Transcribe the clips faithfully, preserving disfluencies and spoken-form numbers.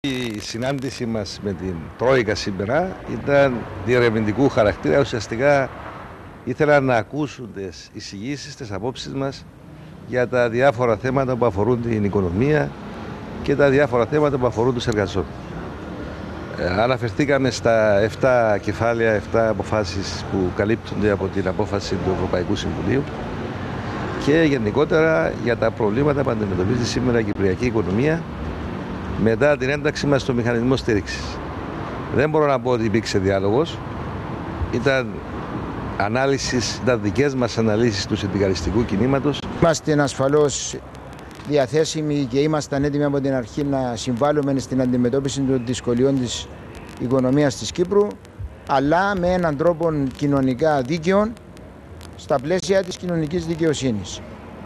Η συνάντηση μας με την Τρόικα σήμερα ήταν διερευνητικού χαρακτήρα. Ουσιαστικά ήθελαν να ακούσουν τις εισηγήσεις, τις απόψεις μας για τα διάφορα θέματα που αφορούν την οικονομία και τα διάφορα θέματα που αφορούν τους εργαζόμενους. Ε, αναφερθήκαμε στα επτά κεφάλαια, επτά αποφάσεις που καλύπτονται από την απόφαση του Ευρωπαϊκού Συμβουλίου και γενικότερα για τα προβλήματα που αντιμετωπίζει σήμερα η κυπριακή οικονομία μετά την ένταξη μας στο μηχανισμό στήριξης. Δεν μπορώ να πω ότι υπήρξε διάλογος. Ήταν ανάλυσεις, ήταν δικές μας αναλύσεις του συνδικαλιστικού κινήματος. Είμαστε ασφαλώς διαθέσιμοι και ήμασταν έτοιμοι από την αρχή να συμβάλλουμε στην αντιμετώπιση των δυσκολιών της οικονομίας της Κύπρου, αλλά με έναν τρόπο κοινωνικά δίκαιο στα πλαίσια της κοινωνικής δικαιοσύνης.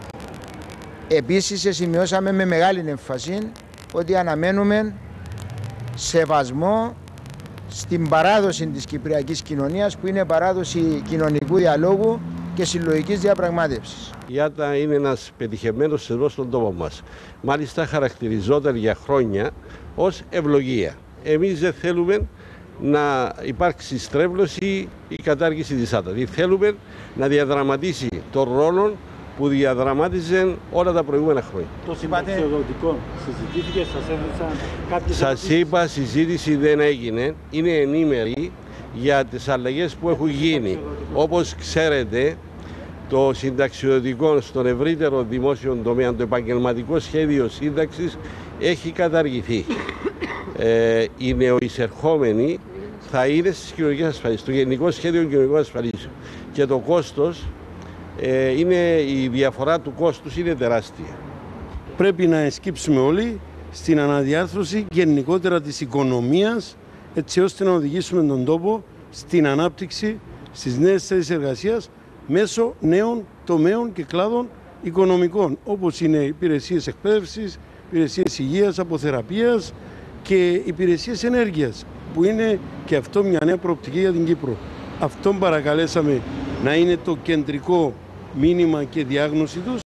Επίσης, σημειώσαμε με μεγάλη έμφαση ότι αναμένουμε σεβασμό στην παράδοση της κυπριακής κοινωνίας, που είναι παράδοση κοινωνικού διαλόγου και συλλογικής διαπραγμάτευσης. Η ΆΤΑ είναι ένας πετυχημένος θεσμός στον τόπο μας. Μάλιστα χαρακτηριζόταν για χρόνια ως ευλογία. Εμείς δεν θέλουμε να υπάρξει στρέβλωση ή κατάργηση της ΆΤΑ. Δηλαδή θέλουμε να διαδραματίσει τον ρόλο που διαδραμάτιζε όλα τα προηγούμενα χρόνια. Το συνταξιοδοτικό συζητήθηκε, σας έδωσαν κάποιες... Σας είπα, συζήτηση δεν έγινε, είναι ενήμερη για τις αλλαγές που έχουν γίνει. Όπως ξέρετε, το συνταξιοδοτικό στον ευρύτερο δημόσιο τομέα, το επαγγελματικό σχέδιο σύνταξης, έχει καταργηθεί. ε, οι νεοεισερχόμενοι θα είναι στις κοινωνικές ασφαλίσεις, το Γενικό Σχέδιο Κοινωνικών Ασφαλίσεων. Και το κόστος, ε, είναι, η διαφορά του κόστους είναι τεράστια. Πρέπει να εσκύψουμε όλοι στην αναδιάρθρωση γενικότερα της οικονομίας, έτσι ώστε να οδηγήσουμε τον τόπο στην ανάπτυξη, στις νέες θέσεις εργασίας μέσω νέων τομέων και κλάδων οικονομικών, όπως είναι υπηρεσίες εκπαίδευσης, υπηρεσίες υγείας, αποθεραπείας και υπηρεσίες ενέργειας, που είναι και αυτό μια νέα προοπτική για την Κύπρο. Αυτόν παρακαλέσαμε να είναι το κεντρικό μήνυμα και διάγνωση τους.